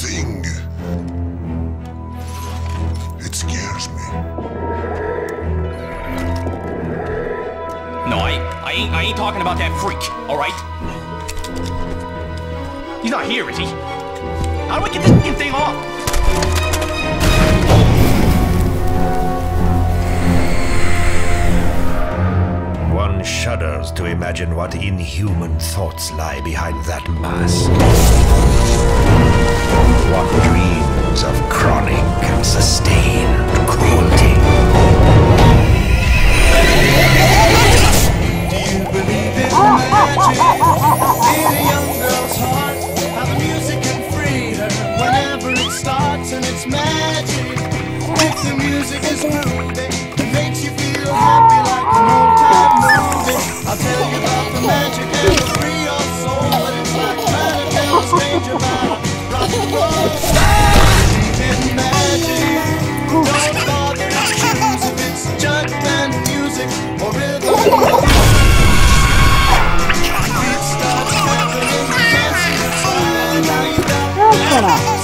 thing. It scares me. No, I ain't talking about that freak, alright? He's not here, is he? How do I get this fucking thing off? One shudders to imagine what inhuman thoughts lie behind that mask. One dreams of chronic and sustained cruelty. Do you believe in magic? In a young girl's heart, how the music can free her whenever it starts, and it's magic. If the music is grooving, it makes you feel happy like an old-time movie. I'll tell you about the magic and it'll free your soul, but it's like trying to tell a stranger about rock and roll. Believe in magic. Don't bother to choose if it's jug band music or rhythm. Beat starts happening, you can't see the fire, now you got